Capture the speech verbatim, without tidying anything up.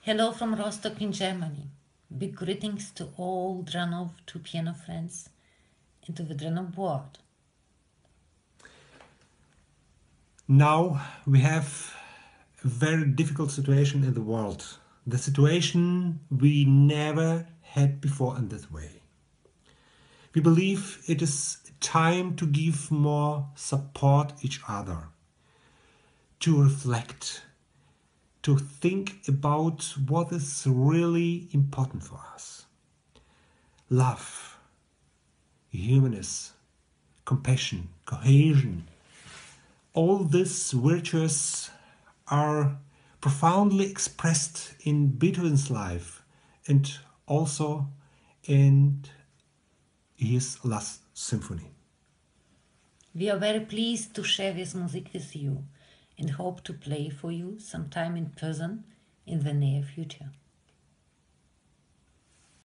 Hello from Rostock in Germany. Big greetings to all Dranov two piano friends and to the Dranov board. Now we have a very difficult situation in the world. The situation we never had before in this way. We believe it is time to give more support each other, to reflect, to think about what is really important for us. Love, humanness, compassion, cohesion, all these virtues are profoundly expressed in Beethoven's life and also in his last symphony. We are very pleased to share this music with you and hope to play for you sometime in person in the near future.